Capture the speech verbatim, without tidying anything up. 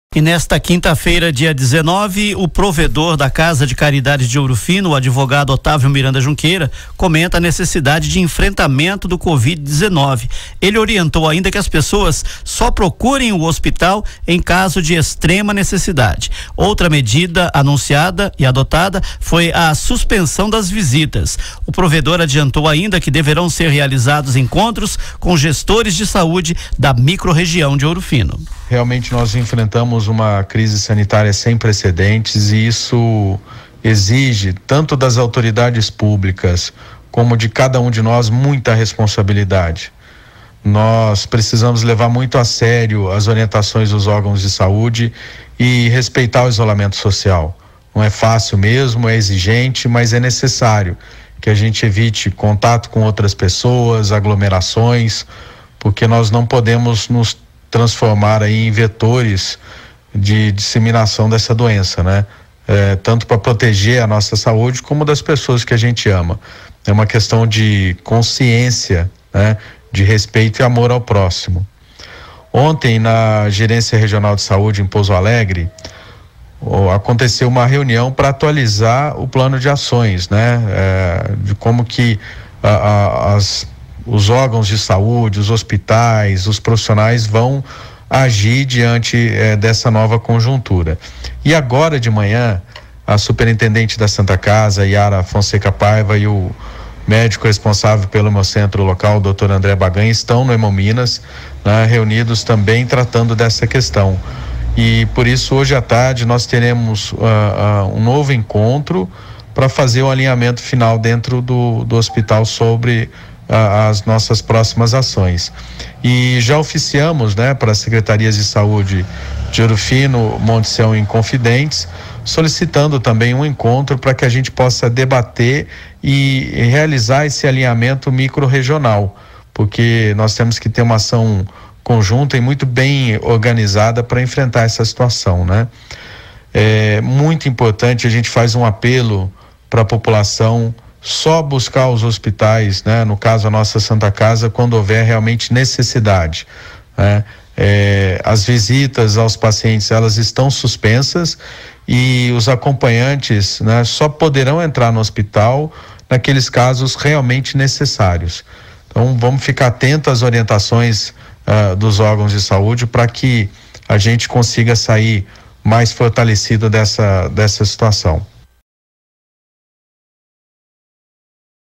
E nesta quinta-feira, dia dezenove, o provedor da Casa de Caridade de Ouro Fino, o advogado Otávio Miranda Junqueira, comenta a necessidade de enfrentamento do covid dezenove. Ele orientou ainda que as pessoas só procurem o hospital em caso de extrema necessidade. Outra medida anunciada e adotada foi a suspensão das visitas. O provedor adiantou ainda que deverão ser realizados encontros com gestores de saúde da microrregião de Ouro Fino. Realmente nós enfrentamos uma crise sanitária sem precedentes e isso exige tanto das autoridades públicas como de cada um de nós muita responsabilidade. Nós precisamos levar muito a sério as orientações dos órgãos de saúde e respeitar o isolamento social. Não é fácil mesmo, é exigente, mas é necessário que a gente evite contato com outras pessoas, aglomerações, porque nós não podemos nos transformar aí em vetores de disseminação dessa doença, né? É, tanto para proteger a nossa saúde como das pessoas que a gente ama. É uma questão de consciência, né? De respeito e amor ao próximo. Ontem, na Gerência Regional de Saúde em Pouso Alegre, oh, aconteceu uma reunião para atualizar o plano de ações, né? É, de como que a, a, as os órgãos de saúde, os hospitais, os profissionais vão agir diante eh, dessa nova conjuntura. E agora de manhã, a superintendente da Santa Casa, Yara Fonseca Paiva, e o médico responsável pelo meu centro local, o doutor André Baganha, estão no Hemominas, né, reunidos também tratando dessa questão. E por isso, hoje à tarde, nós teremos uh, uh, um novo encontro para fazer o alinhamento final dentro do, do hospital sobre as nossas próximas ações. E já oficiamos, né, para as secretarias de saúde de Ouro Fino, Monte Sião e Inconfidentes, solicitando também um encontro para que a gente possa debater e realizar esse alinhamento micro-regional, porque nós temos que ter uma ação conjunta e muito bem organizada para enfrentar essa situação, né? É muito importante, a gente faz um apelo para a população só buscar os hospitais, né? No caso a nossa Santa Casa, quando houver realmente necessidade, né? É, as visitas aos pacientes, elas estão suspensas e os acompanhantes, né, só poderão entrar no hospital naqueles casos realmente necessários. Então vamos ficar atentos às orientações uh, dos órgãos de saúde para que a gente consiga sair mais fortalecido dessa, dessa situação.